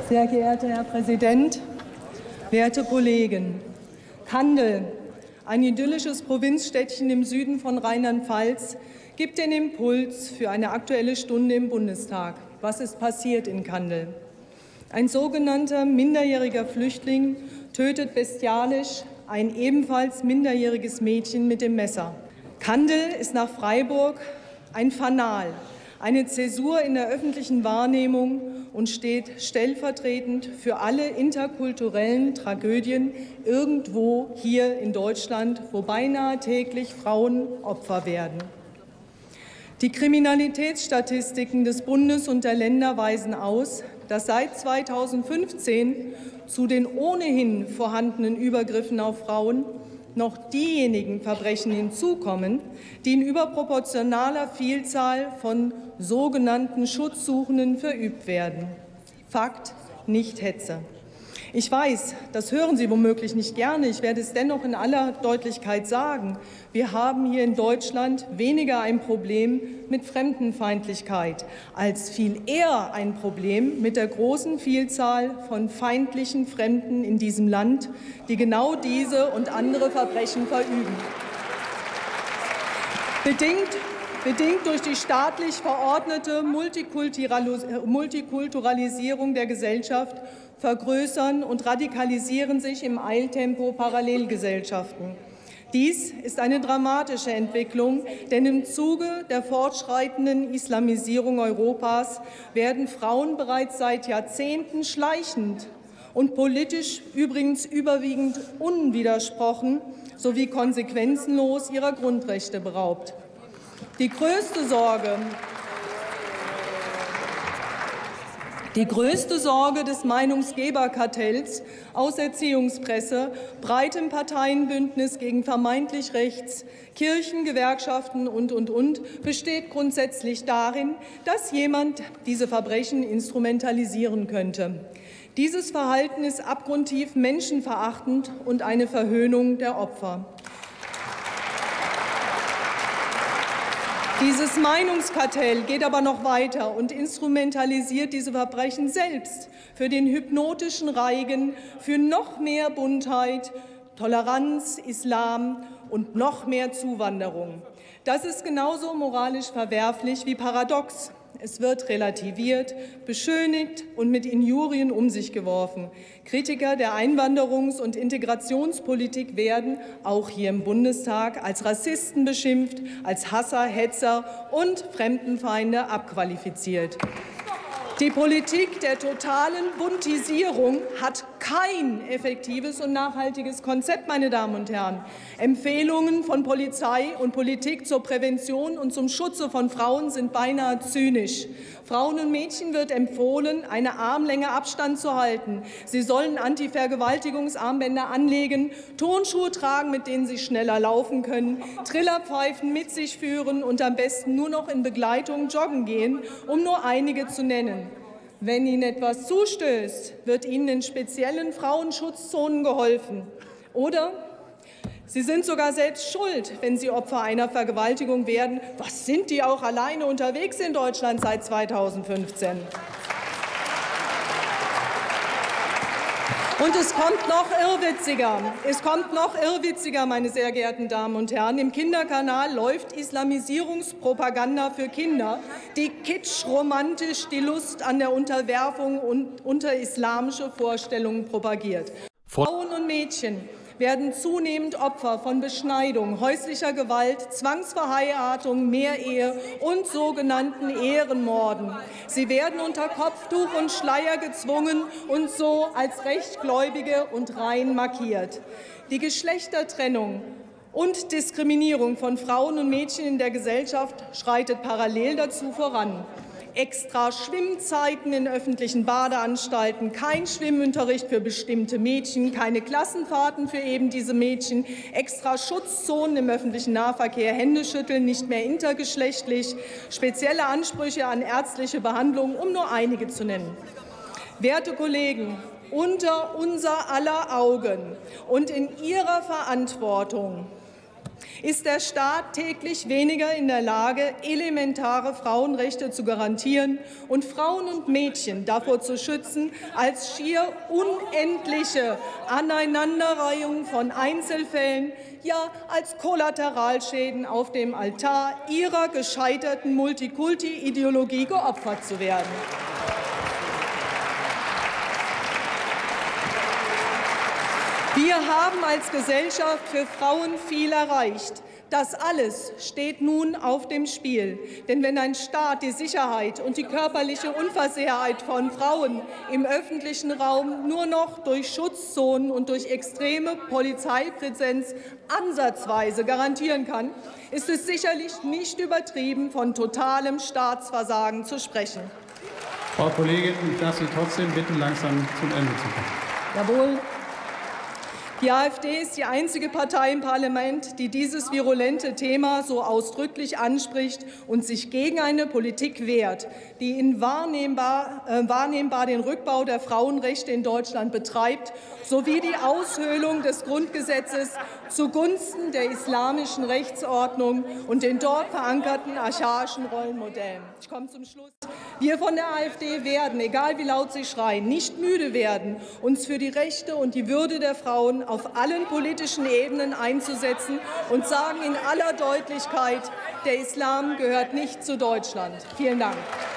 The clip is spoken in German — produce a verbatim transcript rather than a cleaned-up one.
Sehr geehrter Herr Präsident, werte Kollegen! Kandel, ein idyllisches Provinzstädtchen im Süden von Rheinland-Pfalz, gibt den Impuls für eine Aktuelle Stunde im Bundestag. Was ist passiert in Kandel? Ein sogenannter minderjähriger Flüchtling tötet bestialisch ein ebenfalls minderjähriges Mädchen mit dem Messer. Kandel ist nach Freiburg ein Fanal, eine Zäsur in der öffentlichen Wahrnehmung und steht stellvertretend für alle interkulturellen Tragödien irgendwo hier in Deutschland, wo beinahe täglich Frauen Opfer werden. Die Kriminalitätsstatistiken des Bundes und der Länder weisen aus, dass seit zweitausendfünfzehn zu den ohnehin vorhandenen Übergriffen auf Frauen noch diejenigen Verbrechen hinzukommen, die in überproportionaler Vielzahl von sogenannten Schutzsuchenden verübt werden. Fakt, nicht Hetze. Ich weiß, das hören Sie womöglich nicht gerne, ich werde es dennoch in aller Deutlichkeit sagen. Wir haben hier in Deutschland weniger ein Problem mit Fremdenfeindlichkeit, als viel eher ein Problem mit der großen Vielzahl von feindlichen Fremden in diesem Land, die genau diese und andere Verbrechen verüben. Bedingt Bedingt durch die staatlich verordnete Multikulturalisierung der Gesellschaft vergrößern und radikalisieren sich im Eiltempo Parallelgesellschaften. Dies ist eine dramatische Entwicklung, denn im Zuge der fortschreitenden Islamisierung Europas werden Frauen bereits seit Jahrzehnten schleichend und politisch übrigens überwiegend unwidersprochen sowie konsequenzenlos ihrer Grundrechte beraubt. Die größte Sorge, die größte Sorge des Meinungsgeberkartells aus Erziehungspresse, breitem Parteienbündnis gegen vermeintlich rechts, Kirchen, Gewerkschaften und, und, und besteht grundsätzlich darin, dass jemand diese Verbrechen instrumentalisieren könnte. Dieses Verhalten ist abgrundtief menschenverachtend und eine Verhöhnung der Opfer. Dieses Meinungskartell geht aber noch weiter und instrumentalisiert diese Verbrechen selbst für den hypnotischen Reigen, für noch mehr Buntheit, Toleranz, Islam und noch mehr Zuwanderung. Das ist genauso moralisch verwerflich wie paradox. Es wird relativiert, beschönigt und mit Injurien um sich geworfen. Kritiker der Einwanderungs- und Integrationspolitik werden, auch hier im Bundestag, als Rassisten beschimpft, als Hasser, Hetzer und Fremdenfeinde abqualifiziert. Die Politik der totalen Buntisierung hat kein effektives und nachhaltiges Konzept, meine Damen und Herren. Empfehlungen von Polizei und Politik zur Prävention und zum Schutze von Frauen sind beinahe zynisch. Frauen und Mädchen wird empfohlen, eine Armlänge Abstand zu halten. Sie sollen Anti-Vergewaltigungsarmbänder anlegen, Turnschuhe tragen, mit denen sie schneller laufen können, Trillerpfeifen mit sich führen und am besten nur noch in Begleitung joggen gehen, um nur einige zu nennen. Wenn Ihnen etwas zustößt, wird Ihnen in speziellen Frauenschutzzonen geholfen. Oder Sie sind sogar selbst schuld, wenn Sie Opfer einer Vergewaltigung werden. Was sind die auch alleine unterwegs in Deutschland seit zweitausendfünfzehn? Und es kommt noch irrwitziger. Es kommt noch irrwitziger, meine sehr geehrten Damen und Herren. Im Kinderkanal läuft Islamisierungspropaganda für Kinder, die kitschromantisch die Lust an der Unterwerfung und unter islamische Vorstellungen propagiert. Frauen und Mädchen werden zunehmend Opfer von Beschneidung, häuslicher Gewalt, Zwangsverheiratung, Mehrehe und sogenannten Ehrenmorden. Sie werden unter Kopftuch und Schleier gezwungen und so als Rechtgläubige und rein markiert. Die Geschlechtertrennung und Diskriminierung von Frauen und Mädchen in der Gesellschaft schreitet parallel dazu voran. Extra Schwimmzeiten in öffentlichen Badeanstalten, kein Schwimmunterricht für bestimmte Mädchen, keine Klassenfahrten für eben diese Mädchen, extra Schutzzonen im öffentlichen Nahverkehr, Händeschütteln nicht mehr intergeschlechtlich, spezielle Ansprüche an ärztliche Behandlung, um nur einige zu nennen. Werte Kollegen, unter unser aller Augen und in Ihrer Verantwortung ist der Staat täglich weniger in der Lage, elementare Frauenrechte zu garantieren und Frauen und Mädchen davor zu schützen, als schier unendliche Aneinanderreihung von Einzelfällen, ja als Kollateralschäden auf dem Altar ihrer gescheiterten Multikulti-Ideologie geopfert zu werden. Wir haben als Gesellschaft für Frauen viel erreicht. Das alles steht nun auf dem Spiel. Denn wenn ein Staat die Sicherheit und die körperliche Unversehrtheit von Frauen im öffentlichen Raum nur noch durch Schutzzonen und durch extreme Polizeipräsenz ansatzweise garantieren kann, ist es sicherlich nicht übertrieben, von totalem Staatsversagen zu sprechen. Frau Kollegin, ich darf Sie trotzdem bitten, langsam zum Ende zu kommen. Jawohl. Die AfD ist die einzige Partei im Parlament, die dieses virulente Thema so ausdrücklich anspricht und sich gegen eine Politik wehrt, die in wahrnehmbar, äh, wahrnehmbar den Rückbau der Frauenrechte in Deutschland betreibt, sowie die Aushöhlung des Grundgesetzes zugunsten der islamischen Rechtsordnung und den dort verankerten archaischen Rollenmodellen. Ich komme zum Schluss. Wir von der AfD werden, egal wie laut sie schreien, nicht müde werden, uns für die Rechte und die Würde der Frauen auf allen politischen Ebenen einzusetzen und sagen in aller Deutlichkeit, der Islam gehört nicht zu Deutschland. Vielen Dank.